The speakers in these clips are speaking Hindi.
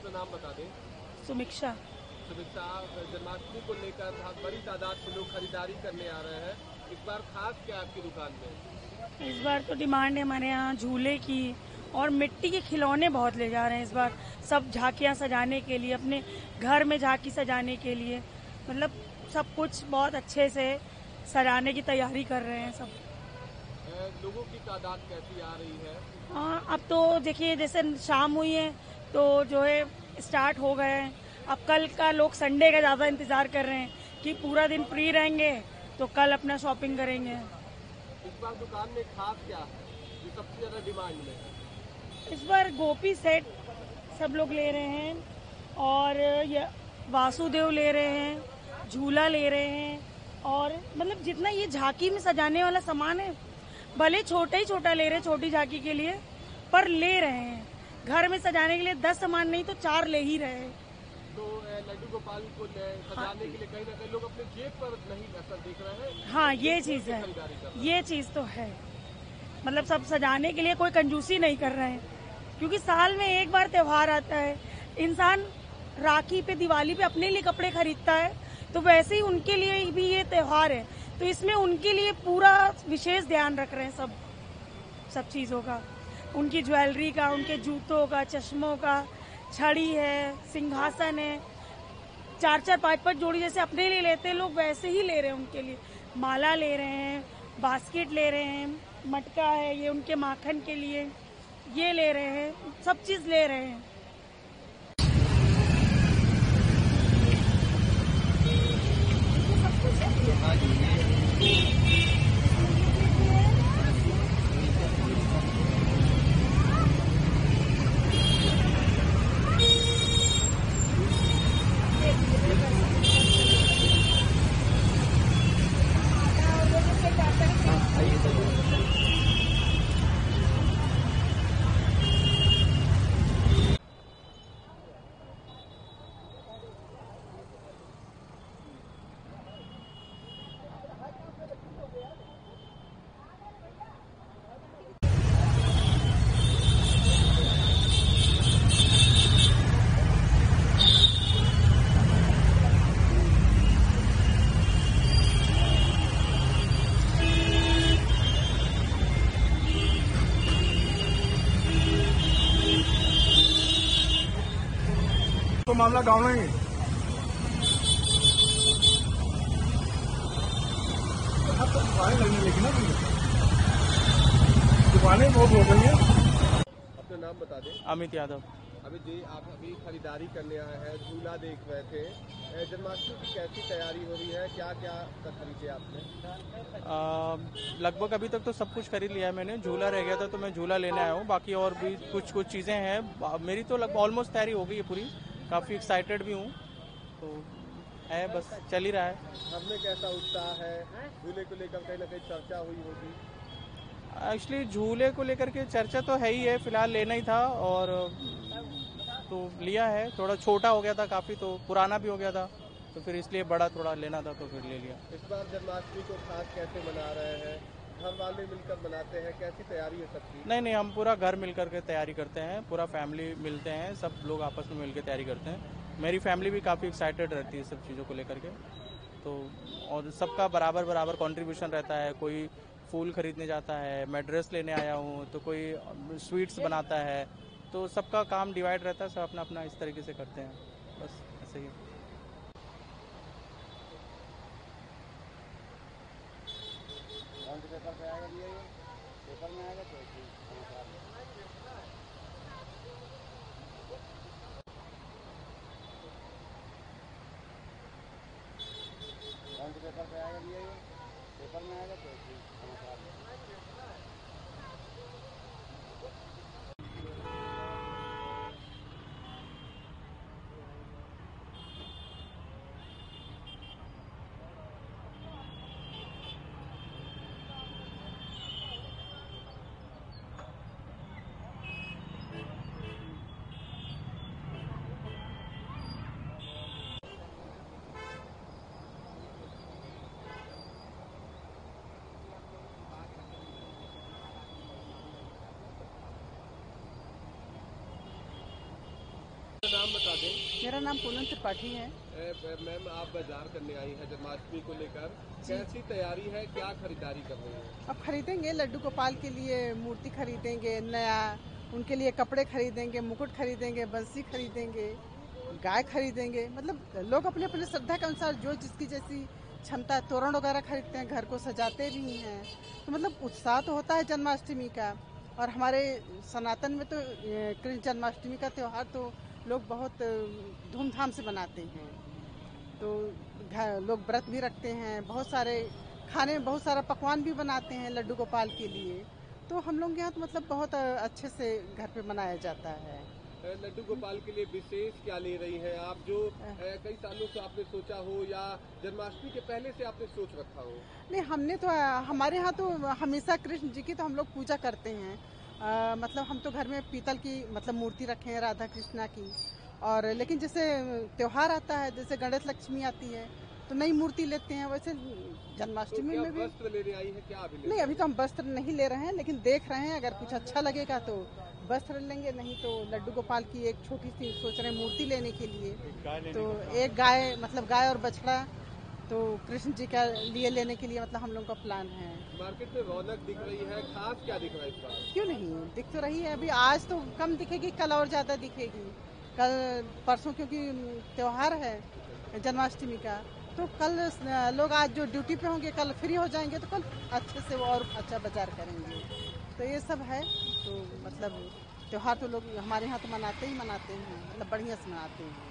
अपना नाम बता दें। सुमिक्षा। सुमिक्षा, जन्माष्टमी को लेकर बड़ी तादाद में लोग खरीदारी करने आ रहे हैं। इस बार खास क्या आपकी दुकान में? इस बार तो डिमांड है हमारे यहाँ झूले की, और मिट्टी के खिलौने बहुत ले जा रहे हैं इस बार। सब झांकियाँ सजाने के लिए, अपने घर में झांकी सजाने के लिए, मतलब सब कुछ बहुत अच्छे से सजाने की तैयारी कर रहे हैं सब। लोगों की तादाद कैसी आ रही है? हाँ, अब तो देखिए जैसे शाम हुई है तो जो है स्टार्ट हो गए हैं। अब कल का लोग संडे का ज़्यादा इंतज़ार कर रहे हैं कि पूरा दिन फ्री रहेंगे तो कल अपना शॉपिंग करेंगे। इस बार दुकान में खास क्या है जो सबसे ज्यादा डिमांड में है? इस बार गोपी सेट सब लोग ले रहे हैं, और ये वासुदेव ले रहे हैं, झूला ले रहे हैं, और मतलब जितना ये झांकी में सजाने वाला सामान है, भले छोटा ही छोटा ले रहे हैं छोटी झांकी के लिए, पर ले रहे हैं। घर में सजाने के लिए 10 सामान नहीं तो 4 ले ही रहे हैं। तो लड्डू गोपाल को सजाने के लिए कहीं ना कहीं लोग अपने जेब पर नहीं असर देख रहे हैं। हाँ, ये चीज है, ये चीज तो है। मतलब सब सजाने के लिए कोई कंजूसी नहीं कर रहे हैं, क्योंकि साल में एक बार त्योहार आता है। इंसान राखी पे, दिवाली पे अपने लिए कपड़े खरीदता है, तो वैसे ही उनके लिए भी ये त्योहार है, तो इसमें उनके लिए पूरा विशेष ध्यान रख रहे हैं सब चीजों का, उनकी ज्वेलरी का, उनके जूतों का, चश्मों का, छड़ी है, सिंहासन है, 4-4, 5-5 जोड़ी जैसे अपने लिए लेते हैं लोग, वैसे ही ले रहे हैं उनके लिए। माला ले रहे हैं, बास्केट ले रहे हैं, मटका है ये उनके माखन के लिए, ये ले रहे हैं, सब चीज ले रहे हैं। तो मामला गाँव में ही दुकानें लगने लगी ना, दुकानें बहुत हो गई है। अपना नाम बता दें। अमित यादव। अभी जी, आप अभी खरीदारी करने आए हैं, झूला देख रहे थे। जन्माष्टमी की कैसी तैयारी हो रही है, क्या क्या खरीदे आपने? लगभग अभी तक तो सब कुछ खरीद लिया है मैंने। झूला रह गया था तो मैं झूला लेने आया हूँ, बाकी और भी कुछ चीज़ें हैं। मेरी तो लगभग ऑलमोस्ट तैयारी हो गई है पूरी, काफ़ी एक्साइटेड भी हूँ, तो है, बस चल ही रहा है। हमने कैसा उत्साह है झूले को लेकर, कहीं ना कहीं चर्चा हुई होगी? एक्चुअली झूले को लेकर के चर्चा तो है ही है, फिलहाल लेना ही था, और तो लिया है। थोड़ा छोटा हो गया था काफ़ी, तो पुराना भी हो गया था, तो फिर इसलिए बड़ा थोड़ा लेना था, तो फिर ले लिया। इस बार जन्माष्टमी को खास कैसे मना रहे हैं? घर वाले मिलकर मनाते हैं, कैसी तैयारी है सबकी? नहीं, हम पूरा घर मिलकर के तैयारी करते हैं, पूरा फैमिली मिलते हैं, सब लोग आपस में मिलकर तैयारी करते हैं। मेरी फैमिली भी काफ़ी एक्साइटेड रहती है सब चीज़ों को लेकर के, तो और सबका बराबर कंट्रीब्यूशन रहता है। कोई फूल खरीदने जाता है, मैं ड्रेस लेने आया हूँ, तो कोई स्वीट्स बनाता है, तो सबका काम डिवाइड रहता है, सब अपना अपना इस तरीके से करते हैं, बस ऐसे ही। पेपर पे आएगा, पेपर में आएगा तो पेपर पे आएगा, पेपर में आएगा तो मेरा नाम पूनम त्रिपाठी है। मैम, आप बाजार करने आई हैं जन्माष्टमी को लेकर, कैसी तैयारी है, क्या खरीदारी कर रही हैं? अब खरीदेंगे, लड्डू गोपाल के लिए मूर्ति खरीदेंगे, नया उनके लिए कपड़े खरीदेंगे, मुकुट खरीदेंगे, बंसी खरीदेंगे, गाय खरीदेंगे। मतलब लोग अपने अपने श्रद्धा के अनुसार जो जिसकी जैसी क्षमता है, तोरण वगैरह खरीदते हैं, घर को सजाते भी हैं। तो मतलब उत्साह तो होता है जन्माष्टमी का। और हमारे सनातन में तो कृष्ण जन्माष्टमी का त्यौहार तो लोग बहुत धूमधाम से मनाते हैं। तो लोग व्रत भी रखते हैं, बहुत सारे खाने में बहुत सारा पकवान भी बनाते हैं लड्डू गोपाल के लिए। तो हम लोग यहाँ तो मतलब बहुत अच्छे से घर पे मनाया जाता है। लड्डू गोपाल के लिए विशेष क्या ले रही हैं आप, जो कई सालों से आपने सोचा हो या जन्माष्टमी के पहले से आपने सोच रखा हो? नहीं, हमने तो हमारे यहाँ तो हमेशा कृष्ण जी की तो हम लोग पूजा करते हैं। मतलब हम तो घर में पीतल की मतलब मूर्ति रखे हैं राधा कृष्णा की। और लेकिन जैसे त्योहार आता है, जैसे गणेश लक्ष्मी आती है तो नई मूर्ति लेते हैं। वैसे जन्माष्टमी में भी वस्त्र लेने आई है क्या? अभी नहीं, अभी तो हम वस्त्र नहीं ले रहे हैं, लेकिन देख रहे हैं अगर कुछ अच्छा लगेगा तो वस्त्र लेंगे, नहीं तो लड्डू गोपाल की एक छोटी सी सोच रहे हैं मूर्ति लेने के लिए। तो एक गाय, मतलब गाय और बछड़ा तो कृष्ण जी का लिए लेने के लिए मतलब हम लोग का प्लान है। मार्केट में रौनक दिख रही है, खास क्या दिख रहा है इस बार? क्यों नहीं, दिख तो रही है। अभी आज तो कम दिखेगी, कल और ज्यादा दिखेगी। कल परसों क्योंकि त्योहार है जन्माष्टमी का, तो कल लोग आज जो ड्यूटी पे होंगे कल फ्री हो जाएंगे, तो कल अच्छे से और अच्छा बाजार करेंगे। तो ये सब है। तो मतलब त्योहार तो लोग हमारे यहाँ तो मनाते ही मनाते हैं, मतलब बढ़िया से मनाते हैं।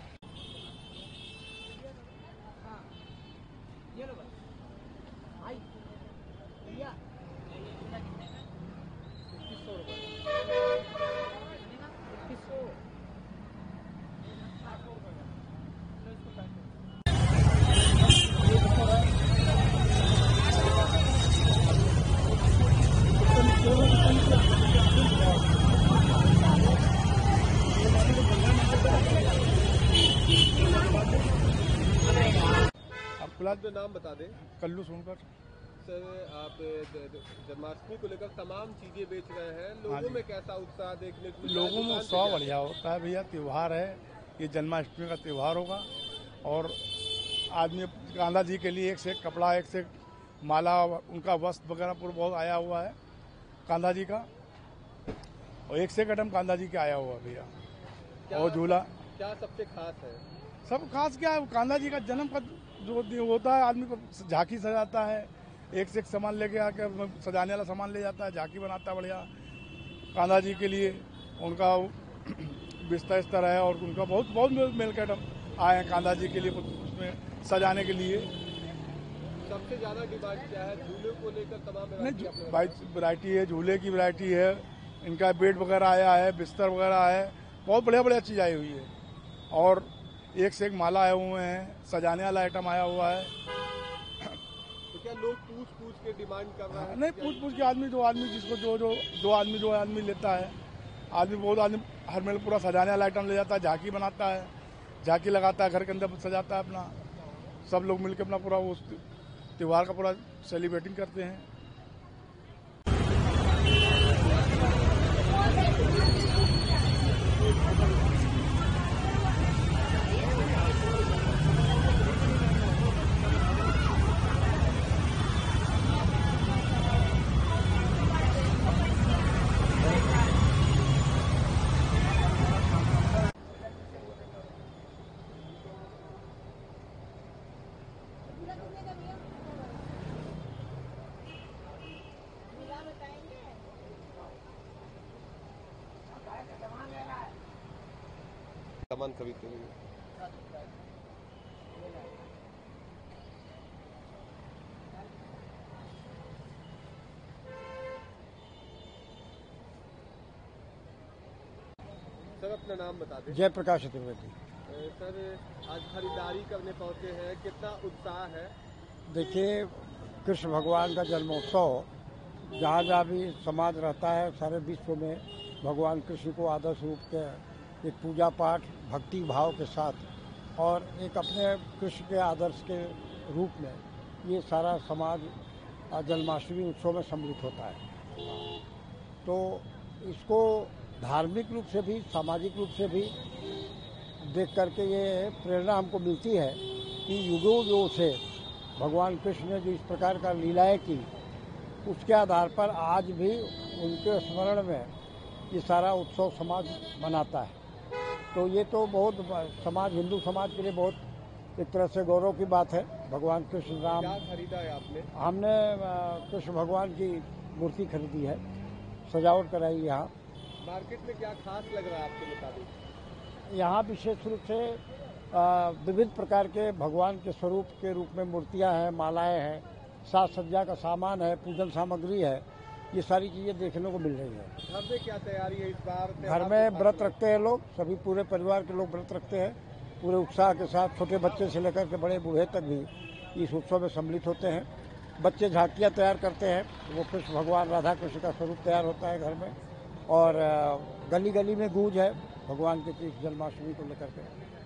आपका नाम बता दें। कल्लू सुनकर सर, आप जन्माष्टमी को लेकर तमाम चीजें बेच रहे हैं, लोगों में कैसा उत्साह देखने को? लोगों में उत्साह बढ़िया होता है भैया। त्योहार है ये, जन्माष्टमी का त्योहार होगा। और आदमी कान्हा जी के लिए एक से एक कपड़ा, एक से एक माला, उनका वस्त्र वगैरह पूरा बहुत आया हुआ है कान्हा जी का। और एक से एक आइटम कान्हा जी का आया हुआ है भैया। और झूला क्या सबसे खास है? सब खास क्या है, कान्हा जी का जन्म का जो होता है, आदमी को झांकी सजाता है, एक से एक सामान लेके आके सजाने वाला सामान ले जाता है, झांकी बनाता है बढ़िया कान्हा जी के लिए। उनका बिस्तर है और उनका बहुत बहुत मेल के आइटम आए हैं कान्हा जी के लिए, उसमें सजाने के लिए। सबसे ज्यादा डिमांड क्या है? झूले को लेकर तमाम वैरायटी है, झूले की वैरायटी है, इनका बेड वगैरह आया है, बिस्तर वगैरह है, बहुत बढ़िया बढ़िया चीज आई हुई है। और एक से एक माला आए हुए हैं, सजाने वाला आइटम आया हुआ है। तो क्या लोग पूछ के डिमांड कर रहे हैं? नहीं, पूछ के आदमी जिसको जो आदमी लेता है, बहुत आदमी हर मेल पूरा सजाने वाला आइटम ले जाता है, झांकी बनाता है, झांकी लगाता है, घर के अंदर सजाता है अपना। सब लोग मिलकर अपना पूरा उस त्योहार का पूरा सेलिब्रेटिंग करते हैं। सामान खरीदते हुए सर, अपना नाम बता दें। जय प्रकाश चतुर्वेदी। सर, आज खरीदारी करने पहुंचे हैं, कितना उत्साह है? देखिए, कृष्ण भगवान का जन्मोत्सव जहाँ जहाँ भी समाज रहता है, सारे विश्व में भगवान कृष्ण को आदर्श रूप के एक पूजा पाठ भक्ति भाव के साथ और एक अपने कृष्ण के आदर्श के रूप में ये सारा समाज जन्माष्टमी उत्सव में सम्मिलित होता है। तो इसको धार्मिक रूप से भी, सामाजिक रूप से भी देख करके ये प्रेरणा हमको मिलती है कि युगों युगों से भगवान कृष्ण ने जो इस प्रकार का लीलाएं की, उसके आधार पर आज भी उनके स्मरण में ये सारा उत्सव समाज मनाता है। तो ये तो बहुत समाज, हिंदू समाज के लिए बहुत एक तरह से गौरव की बात है। भगवान कृष्ण राम, क्या खरीदा है आपने? हमने कृष्ण भगवान की मूर्ति खरीदी है, सजावट कराई। यहाँ मार्केट में क्या खास लग रहा है आपके मुताबिक? यहाँ विशेष रूप से विविध प्रकार के भगवान के स्वरूप के रूप में मूर्तियाँ हैं, मालाएं हैं, साज सज्जा का सामान है, पूजन सामग्री है, ये सारी चीज़ें देखने को मिल रही है। घर में क्या तैयारी है इस बार? घर में व्रत रखते हैं लोग, सभी पूरे परिवार के लोग व्रत रखते हैं, पूरे उत्साह के साथ। छोटे बच्चे से लेकर के बड़े बूढ़े तक भी इस उत्सव में सम्मिलित होते हैं। बच्चे झांकियाँ तैयार करते हैं, वो कृष्ण भगवान राधा कृष्ण का स्वरूप तैयार होता है घर में, और गली गली में गूंज है भगवान के कृष्ण जन्माष्टमी को लेकर के।